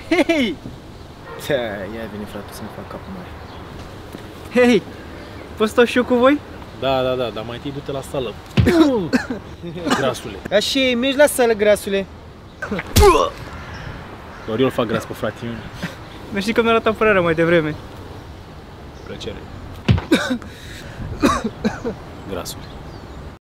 Hei! Ia vine frate să-mi fac capul mare. Hei! Poți stau și eu cu voi? Da, dar mai întâi du-te la sală. Grasule. Așa, mergi la sală, grasule. Doar eu îl fac gras pe fratele meu. Nu știi că mi-a luat apărarea mai devreme. Plăcere. Grasule.